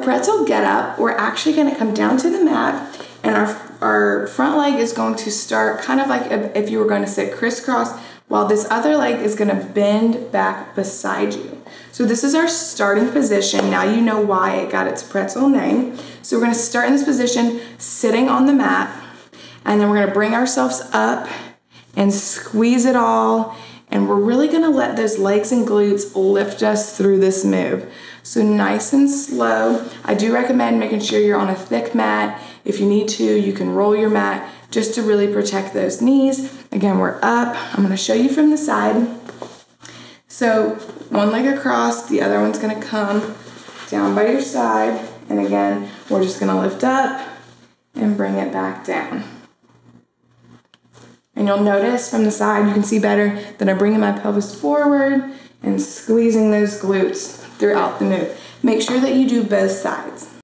a pretzel get up, we're actually gonna come down to the mat, and our front leg is going to start kind of like if you were going to sit crisscross, while this other leg is gonna bend back beside you. So this is our starting position. Now you know why it got its pretzel name. So we're gonna start in this position, sitting on the mat, and then we're gonna bring ourselves up and squeeze it all, and we're really gonna let those legs and glutes lift us through this move. So nice and slow. I do recommend making sure you're on a thick mat. If you need to, you can roll your mat just to really protect those knees. Again, we're up. I'm gonna show you from the side. So one leg across, the other one's gonna come down by your side. And again, we're just gonna lift up and bring it back down. And you'll notice from the side, you can see better that I'm bringing my pelvis forward and squeezing those glutes throughout the move. Make sure that you do both sides.